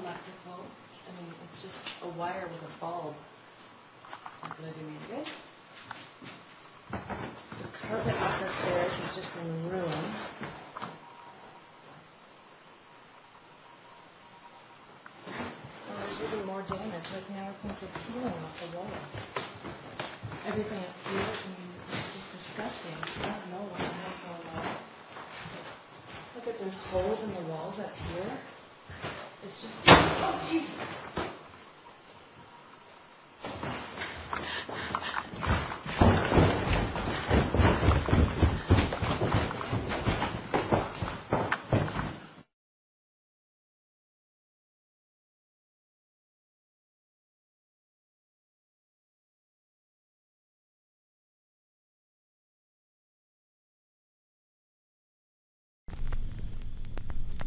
electrical. I mean, it's just a wire with a bulb. It's not going to do me any good. The carpet up the stairs has just been ruined. Oh, there's even more damage. Like now things are peeling off the walls. Everything up here, I mean, it's just disgusting. I don't know what the hell's going on. Look at there's holes in the walls up here. It's just, oh Jesus.